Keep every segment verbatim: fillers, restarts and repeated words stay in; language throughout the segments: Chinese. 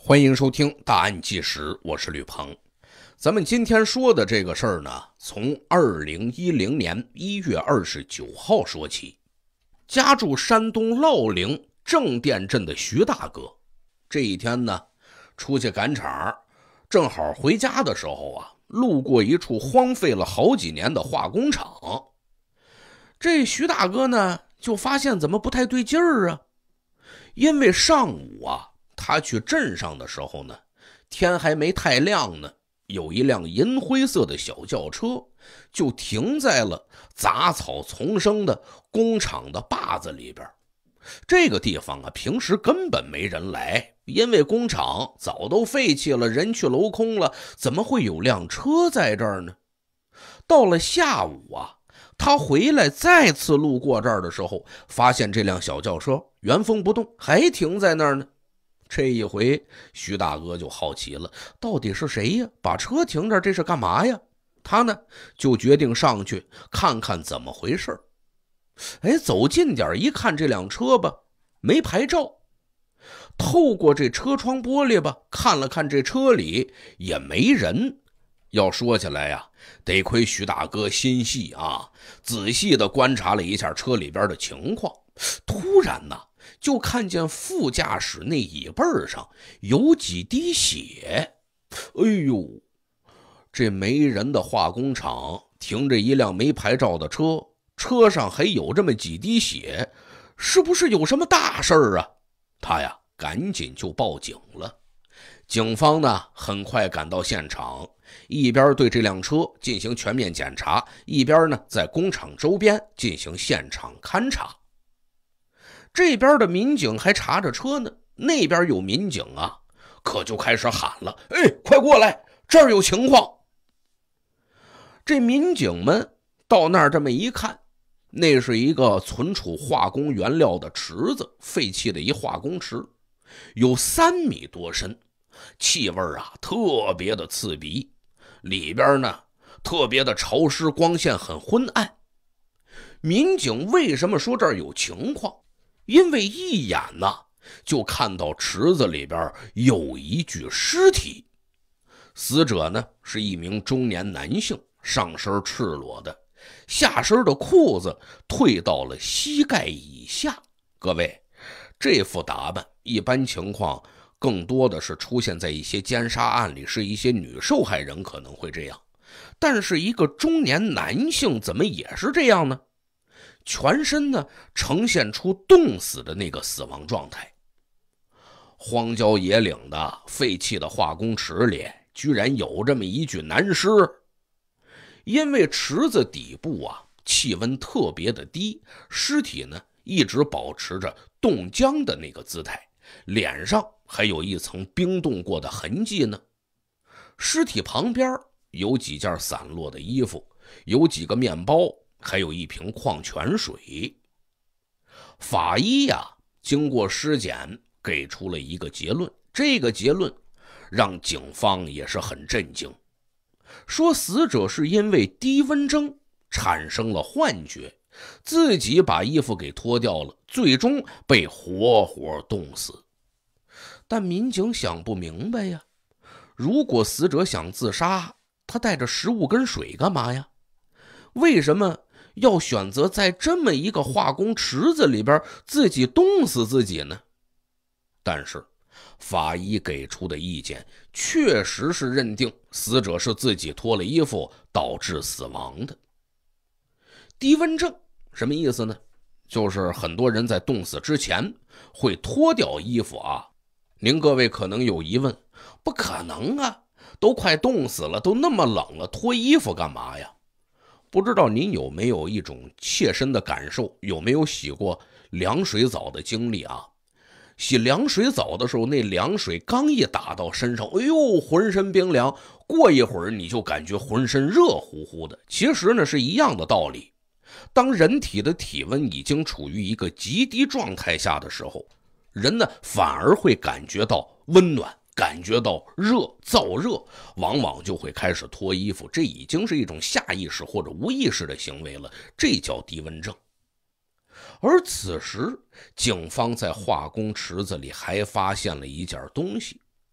欢迎收听大案纪实，我是吕鹏。咱们今天说的这个事儿呢，从二零一零年一月二十九号说起。家住山东乐陵正店镇的徐大哥，这一天呢，出去赶场，正好回家的时候啊，路过一处荒废了好几年的化工厂。这徐大哥呢，就发现怎么不太对劲儿啊？因为上午啊，他去镇上的时候呢，天还没太亮呢，有一辆银灰色的小轿车就停在了杂草丛生的工厂的坝子里边。这个地方啊，平时根本没人来，因为工厂早都废弃了，人去楼空了，怎么会有辆车在这儿呢？到了下午啊，他回来再次路过这儿的时候，发现这辆小轿车原封不动，还停在那儿呢。这一回徐大哥就好奇了，到底是谁呀？把车停这儿，这是干嘛呀？他呢就决定上去看看怎么回事。哎，走近点一看，这辆车吧没牌照，透过这车窗玻璃吧看了看，这车里也没人。要说起来呀，得亏徐大哥心细啊，仔细的观察了一下车里边的情况。突然呢，就看见副驾驶那椅背上有几滴血。哎呦，这没人的化工厂停着一辆没牌照的车，车上还有这么几滴血，是不是有什么大事儿啊？他呀赶紧就报警了。警方呢很快赶到现场，一边对这辆车进行全面检查，一边呢在工厂周边进行现场勘查。这边的民警还查着车呢，那边有民警啊，可就开始喊了：哎，快过来，这儿有情况。这民警们到那儿这么一看，那是一个存储化工原料的池子，废弃的一化工池，有三米多深，气味啊特别的刺鼻，里边呢特别的潮湿，光线很昏暗。民警为什么说这儿有情况？因为一眼呢就看到池子里边有一具尸体。死者呢是一名中年男性，上身赤裸的，下身的裤子退到了膝盖以下。各位，这副打扮一般情况更多的是出现在一些奸杀案里，是一些女受害人可能会这样，但是一个中年男性怎么也是这样呢？全身呢呈现出冻死的那个死亡状态。荒郊野岭的废弃的化工池里居然有这么一具男尸。因为池子底部啊气温特别的低，尸体呢一直保持着冻僵的那个姿态，脸上还有一层冰冻过的痕迹呢。尸体旁边有几件散落的衣服，有几个面包，还有一瓶矿泉水。法医呀经过尸检给出了一个结论，这个结论让警方也是很震惊，说死者是因为低温症产生了幻觉，自己把衣服给脱掉了，最终被活活冻死。但民警想不明白呀，如果死者想自杀，他带着食物跟水干嘛呀？为什么要选择在这么一个化工池子里边自己冻死自己呢？但是法医给出的意见确实是认定死者是自己脱了衣服导致死亡的。低温症什么意思呢？就是很多人在冻死之前会脱掉衣服啊。您各位可能有疑问，不可能啊，都快冻死了，都那么冷了，脱衣服干嘛呀？不知道您有没有一种切身的感受，有没有洗过凉水澡的经历啊？洗凉水澡的时候，那凉水刚一打到身上，哎呦，浑身冰凉，过一会儿你就感觉浑身热乎乎的。其实呢是一样的道理，当人体的体温已经处于一个极低状态下的时候，人呢反而会感觉到温暖，感觉到热，燥热，往往就会开始脱衣服，这已经是一种下意识或者无意识的行为了，这叫低温症。而此时警方在化工池子里还发现了一件东西，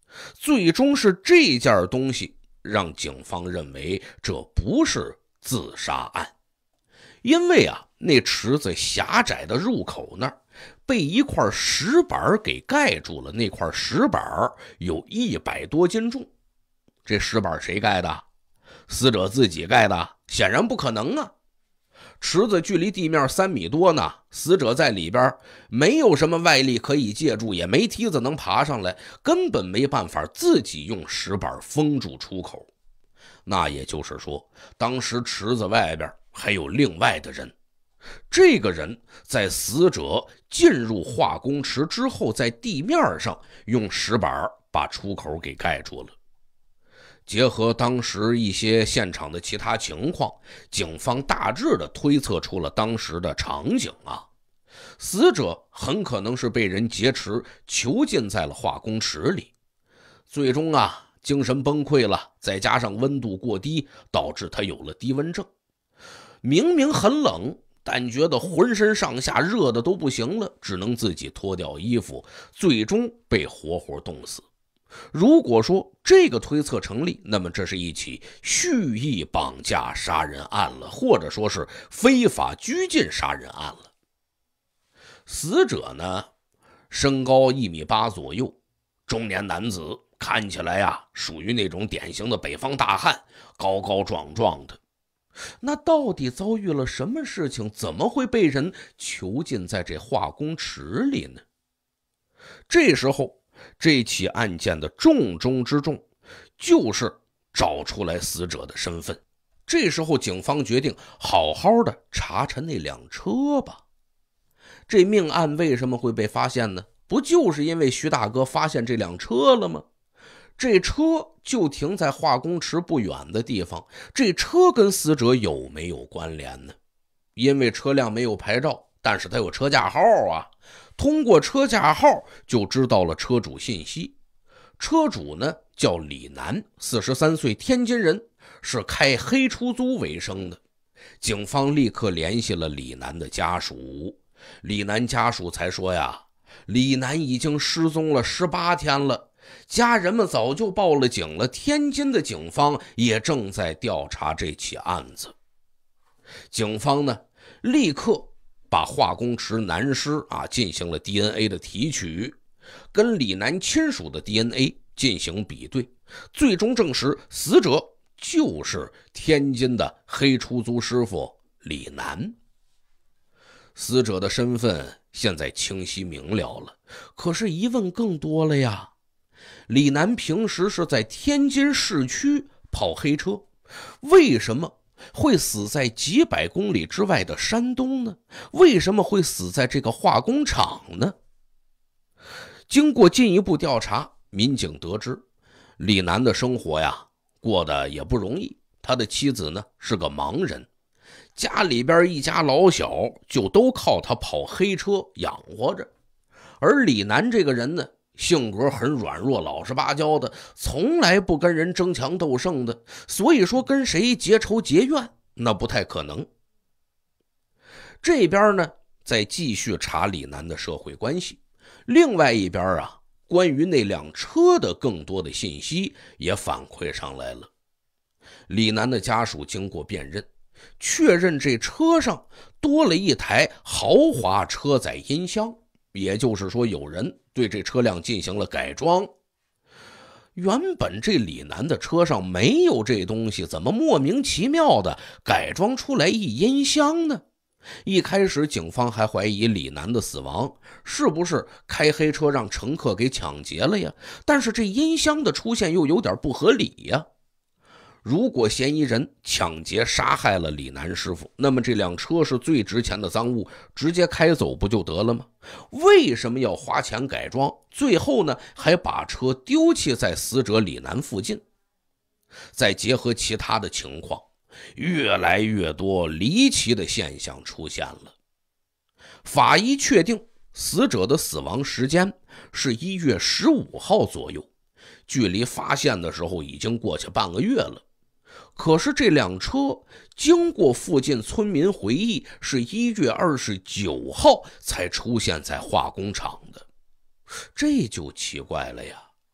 最终是这件东西让警方认为这不是自杀案，因为啊，那池子狭窄的入口那儿被一块石板给盖住了，那块石板有一百多斤重。这石板谁盖的？死者自己盖的？显然不可能啊！池子距离地面三米多呢，死者在里边没有什么外力可以借助，也没梯子能爬上来，根本没办法自己用石板封住出口。那也就是说，当时池子外边还有另外的人。这个人在死者进入化工池之后，在地面上用石板把出口给盖住了。结合当时一些现场的其他情况，警方大致的推测出了当时的场景啊，死者很可能是被人劫持囚禁在了化工池里，最终啊精神崩溃了，再加上温度过低，导致他有了低温症。明明很冷，但觉得浑身上下热的都不行了，只能自己脱掉衣服，最终被活活冻死。如果说这个推测成立，那么这是一起蓄意绑架杀人案了，或者说是非法拘禁杀人案了。死者呢，身高一米八左右，中年男子，看起来啊属于那种典型的北方大汉，高高壮壮的。那到底遭遇了什么事情，怎么会被人囚禁在这化工池里呢？这时候这起案件的重中之重就是找出来死者的身份。这时候警方决定好好的查查那辆车吧。这命案为什么会被发现呢？不就是因为徐大哥发现这辆车了吗？这车就停在化工池不远的地方，这车跟死者有没有关联呢？因为车辆没有牌照，但是它有车架号啊，通过车架号就知道了车主信息。车主呢叫李楠，四十三岁，天津人，是开黑出租为生的。警方立刻联系了李楠的家属，李楠家属才说呀，李楠已经失踪了十八天了，家人们早就报了警了，天津的警方也正在调查这起案子。警方呢立刻把化工池男尸啊进行了 D N A 的提取，跟李楠亲属的 D N A 进行比对，最终证实死者就是天津的黑出租师傅李楠。死者的身份现在清晰明了了，可是疑问更多了呀。李楠平时是在天津市区跑黑车，为什么会死在几百公里之外的山东呢？为什么会死在这个化工厂呢？经过进一步调查，民警得知李楠的生活呀过得也不容易，他的妻子呢是个盲人，家里边一家老小就都靠他跑黑车养活着。而李楠这个人呢，性格很软弱，老实巴交的，从来不跟人争强斗胜的，所以说跟谁结仇结怨那不太可能。这边呢再继续查李楠的社会关系，另外一边啊，关于那辆车的更多的信息也反馈上来了。李楠的家属经过辨认，确认这车上多了一台豪华车载音箱，也就是说有人对这车辆进行了改装。原本这李楠的车上没有这东西，怎么莫名其妙的改装出来一音箱呢？一开始警方还怀疑李楠的死亡是不是开黑车让乘客给抢劫了呀，但是这音箱的出现又有点不合理呀。如果嫌疑人抢劫杀害了李楠师傅，那么这辆车是最值钱的赃物，直接开走不就得了吗？为什么要花钱改装，最后呢还把车丢弃在死者李楠附近？再结合其他的情况，越来越多离奇的现象出现了。法医确定死者的死亡时间是一月十五号左右，距离发现的时候已经过去半个月了。可是这辆车经过附近村民回忆，是一月二十九号才出现在化工厂的，这就奇怪了呀。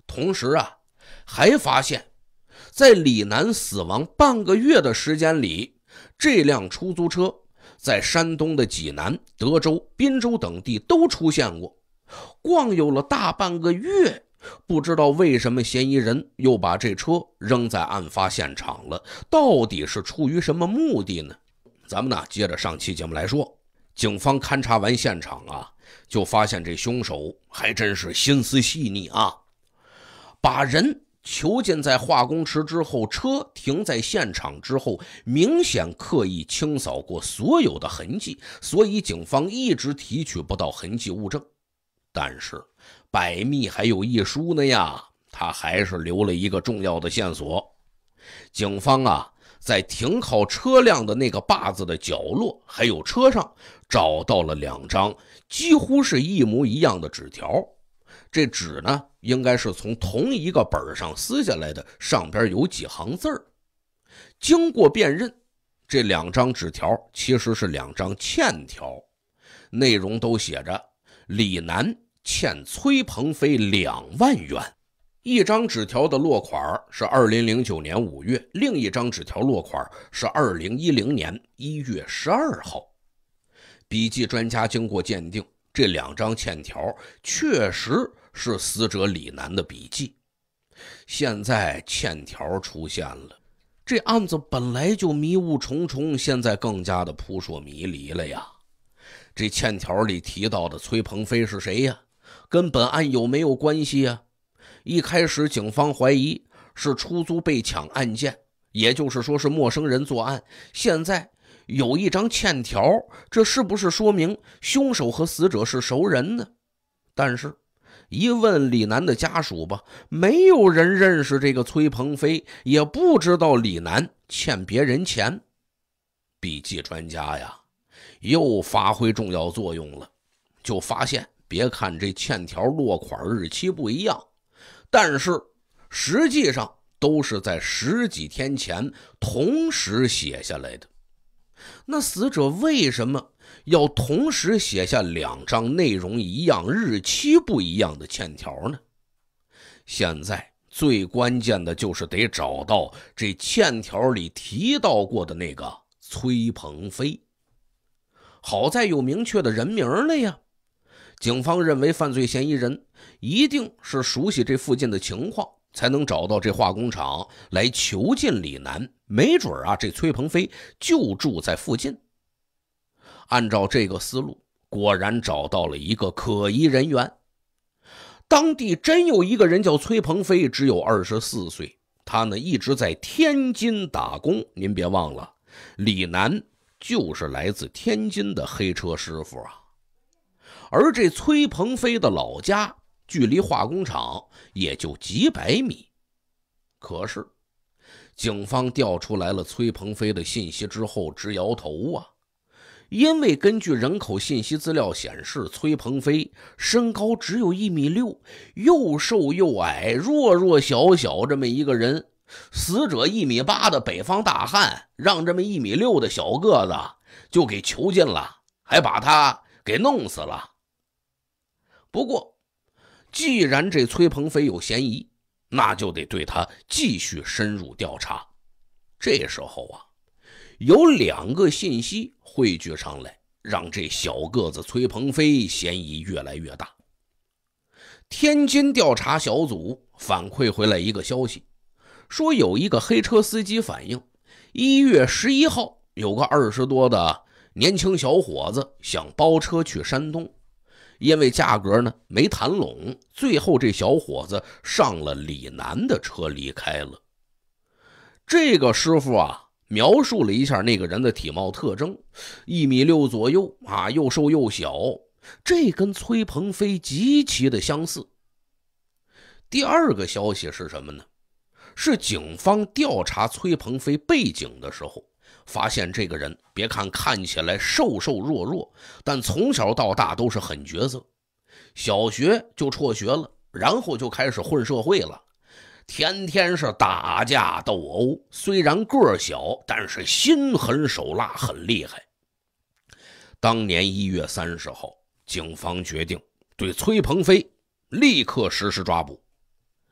同时啊，还发现在李楠死亡半个月的时间里，这辆出租车在山东的济南、德州、滨州等地都出现过。光有了大半个月，不知道为什么嫌疑人又把这车扔在案发现场了，到底是出于什么目的呢？咱们呢接着上期节目来说。警方勘察完现场啊，就发现这凶手还真是心思细腻啊，把人囚禁在化工池之后，车停在现场之后，明显刻意清扫过所有的痕迹，所以警方一直提取不到痕迹物证。但是百密还有一疏呢呀，他还是留了一个重要的线索。警方啊，在停靠车辆的那个坝子的角落还有车上找到了两张几乎是一模一样的纸条。这纸呢，应该是从同一个本上撕下来的，上边有几行字儿。经过辨认，这两张纸条其实是两张欠条，内容都写着李楠欠崔鹏飞两万元。一张纸条的落款是二零零九年五月，另一张纸条落款是二零一零年一月十二号。笔迹专家经过鉴定，这两张欠条确实是死者李楠的笔迹。现在欠条出现了，这案子本来就迷雾重重，现在更加的扑朔迷离了呀。这欠条里提到的崔鹏飞是谁呀？跟本案有没有关系呀？一开始警方怀疑是出租被抢案件，也就是说是陌生人作案。现在有一张欠条，这是不是说明凶手和死者是熟人呢？但是一问李楠的家属吧，没有人认识这个崔鹏飞，也不知道李楠欠别人钱。笔迹专家呀，又发挥重要作用了，就发现别看这欠条落款日期不一样，但是实际上都是在十几天前同时写下来的。那死者为什么要同时写下两张内容一样、日期不一样的欠条呢？现在最关键的就是得找到这欠条里提到过的那个崔鹏飞。好在有明确的人名了呀。警方认为犯罪嫌疑人一定是熟悉这附近的情况，才能找到这化工厂来囚禁李楠，没准啊，这崔鹏飞就住在附近。按照这个思路，果然找到了一个可疑人员。当地真有一个人叫崔鹏飞，只有二十四岁，他呢一直在天津打工。您别忘了，李楠就是来自天津的黑车师傅啊。而这崔鹏飞的老家距离化工厂也就几百米。可是警方调出来了崔鹏飞的信息之后直摇头啊，因为根据人口信息资料显示，崔鹏飞身高只有一米六，又瘦又矮，弱弱小小这么一个人。死者一米八的北方大汉，让这么一米六的小个子就给囚禁了，还把他给弄死了。不过既然这崔鹏飞有嫌疑，那就得对他继续深入调查。这时候啊，有两个信息汇聚上来，让这小个子崔鹏飞嫌疑越来越大。天津调查小组反馈回来一个消息，说有一个黑车司机反映，一月十一号有个二十多的年轻小伙子想包车去山东，因为价格呢没谈拢，最后这小伙子上了李楠的车离开了。这个师傅啊描述了一下那个人的体貌特征，一米六左右啊，又瘦又小，这跟崔鹏飞极其的相似。第二个消息是什么呢？是警方调查崔鹏飞背景的时候，发现这个人别看看起来瘦瘦弱弱，但从小到大都是狠角色。小学就辍学了，然后就开始混社会了，天天是打架斗殴，虽然个儿小，但是心狠手辣，很厉害。当年一月三十号，警方决定对崔鹏飞立刻实施抓捕。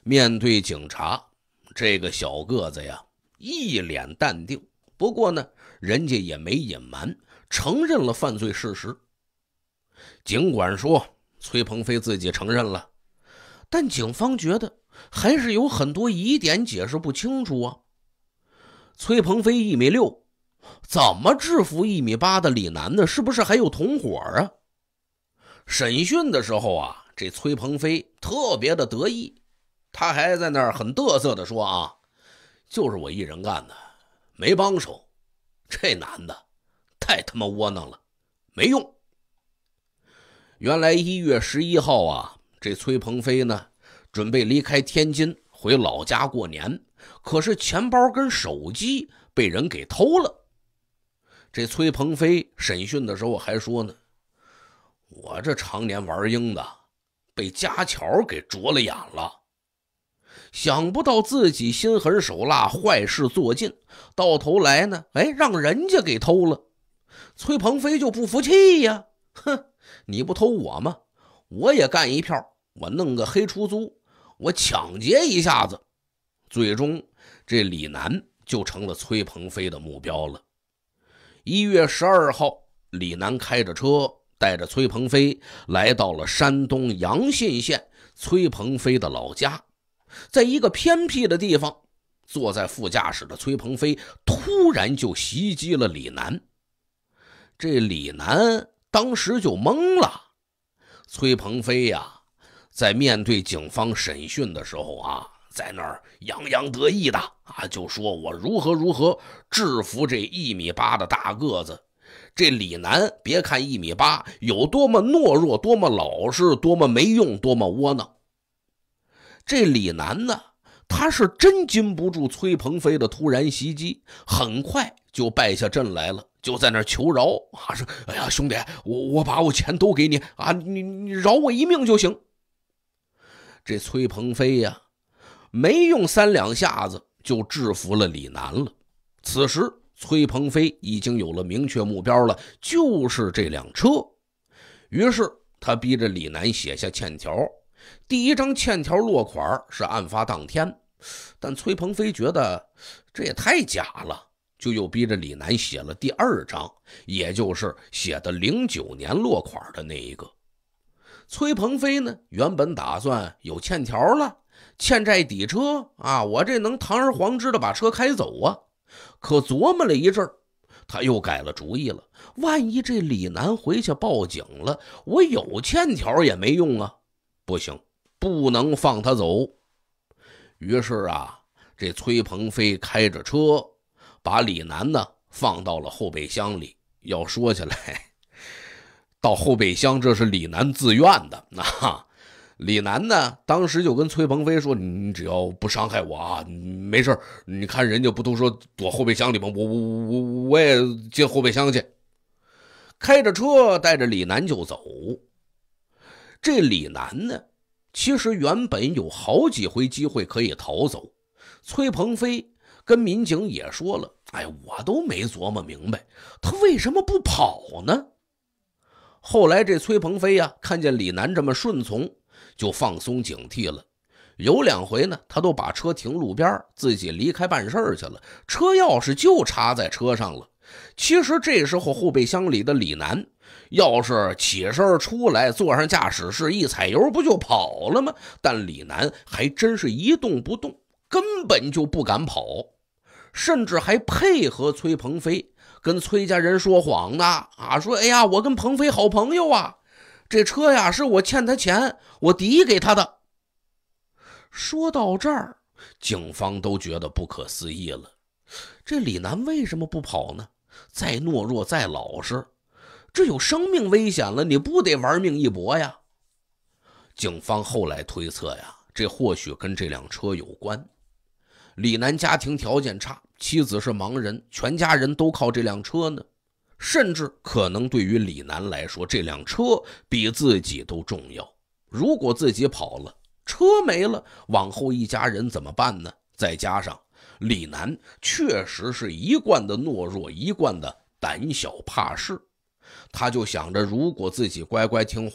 面对警察，这个小个子呀一脸淡定，不过呢人家也没隐瞒，承认了犯罪事实。尽管说崔鹏飞自己承认了，但警方觉得还是有很多疑点解释不清楚啊。崔鹏飞一米六，怎么制服一米八的李楠呢？是不是还有同伙啊？审讯的时候啊，这崔鹏飞特别的得意，他还在那儿很嘚瑟的说啊，就是我一人干的，没帮手。这男的太他妈窝囊了，没用。原来一月十一号啊，这崔鹏飞呢准备离开天津回老家过年，可是钱包跟手机被人给偷了。这崔鹏飞审讯的时候还说呢，我这常年玩鹰的，被家巧给啄了眼了。想不到自己心狠手辣，坏事做尽，到头来呢，哎，让人家给偷了。崔鹏飞就不服气呀，哼，你不偷我吗？我也干一票，我弄个黑出租，我抢劫一下子。最终这李楠就成了崔鹏飞的目标了。一月十二号，李楠开着车带着崔鹏飞来到了山东阳信县崔鹏飞的老家。在一个偏僻的地方，坐在副驾驶的崔鹏飞突然就袭击了李楠。这李楠当时就懵了。崔鹏飞呀，在面对警方审讯的时候啊，在那儿洋洋得意的啊，就说我如何如何制服这一米八的大个子。这李楠别看一米八，有多么懦弱，多么老实，多么没用，多么窝囊。这李楠呢，他是真禁不住崔鹏飞的突然袭击，很快就败下阵来了，就在那儿求饶啊，说哎呀兄弟，我我把我钱都给你啊，你你饶我一命就行。这崔鹏飞呀，没用三两下子就制服了李楠了。此时崔鹏飞已经有了明确目标了，就是这辆车。于是他逼着李楠写下欠条。第一张欠条落款是案发当天，但崔鹏飞觉得这也太假了，就又逼着李楠写了第二张，也就是写的零九年落款的那一个。崔鹏飞呢，原本打算有欠条了，欠债抵车啊，我这能堂而皇之的把车开走啊。可琢磨了一阵，他又改了主意了，万一这李楠回去报警了，我有欠条也没用啊。不行，不能放他走。于是啊，这崔鹏飞开着车把李楠呢放到了后备箱里。要说起来，到后备箱这是李楠自愿的啊。李楠呢当时就跟崔鹏飞说，你只要不伤害我啊，没事，你看人家不都说躲后备箱里吗？我我我我也进后备箱去。开着车带着李楠就走。这李楠呢，其实原本有好几回机会可以逃走。崔鹏飞跟民警也说了，哎，我都没琢磨明白，他为什么不跑呢？后来这崔鹏飞呀，看见李楠这么顺从，就放松警惕了。有两回呢，他都把车停路边，自己离开办事去了，车钥匙就插在车上了。其实这时候后备箱里的李楠要是起身出来，坐上驾驶室一踩油不就跑了吗？但李楠还真是一动不动，根本就不敢跑，甚至还配合崔鹏飞跟崔家人说谎呢啊，说哎呀，我跟鹏飞好朋友啊，这车呀是我欠他钱，我抵给他的。说到这儿，警方都觉得不可思议了，这李楠为什么不跑呢？再懦弱再老实，这有生命危险了，你不得玩命一搏呀？警方后来推测呀，这或许跟这辆车有关。李楠家庭条件差，妻子是盲人，全家人都靠这辆车呢。甚至可能对于李楠来说，这辆车比自己都重要。如果自己跑了，车没了，往后一家人怎么办呢？再加上李楠确实是一贯的懦弱，一贯的胆小怕事，他就想着如果自己乖乖听话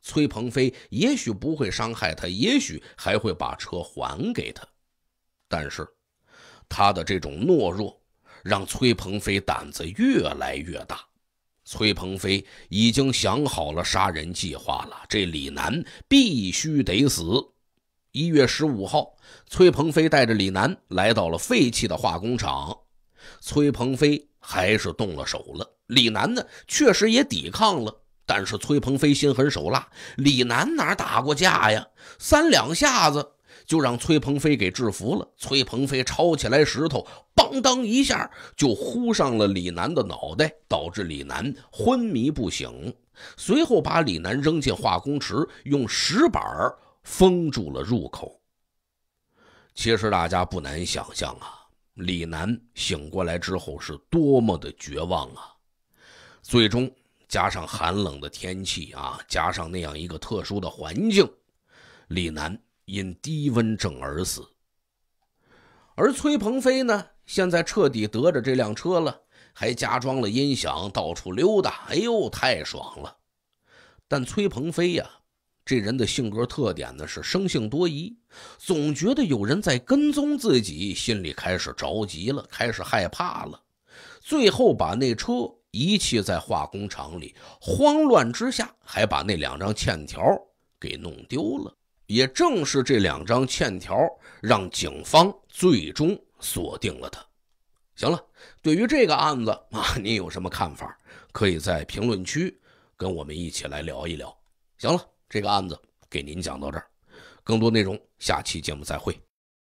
崔鹏飞也许不会伤害他，也许还会把车还给他。但是他的这种懦弱让崔鹏飞胆子越来越大。崔鹏飞已经想好了杀人计划了，这李楠必须得死。一月十五号，崔鹏飞带着李楠来到了废弃的化工厂。崔鹏飞还是动了手了，李楠呢确实也抵抗了，但是崔鹏飞心狠手辣，李楠哪打过架呀？三两下子就让崔鹏飞给制服了。崔鹏飞抄起来石头，邦当一下就呼上了李楠的脑袋，导致李楠昏迷不醒。随后把李楠扔进化工池，用石板封住了入口。其实大家不难想象啊，李楠醒过来之后是多么的绝望啊！最终加上寒冷的天气啊，加上那样一个特殊的环境，李楠因低温症而死。而崔鹏飞呢，现在彻底得着这辆车了，还加装了音响，到处溜达，哎呦，太爽了。但崔鹏飞呀，这人的性格特点呢是生性多疑，总觉得有人在跟踪自己，心里开始着急了，开始害怕了。最后把那车遗弃在化工厂里，慌乱之下还把那两张欠条给弄丢了。也正是这两张欠条让警方最终锁定了他。行了，对于这个案子啊，你有什么看法？可以在评论区跟我们一起来聊一聊。行了，这个案子给您讲到这儿，更多内容下期节目再会。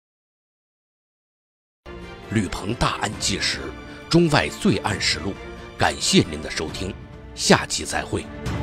吕鹏大案纪实，中外罪案实录，感谢您的收听，下期再会。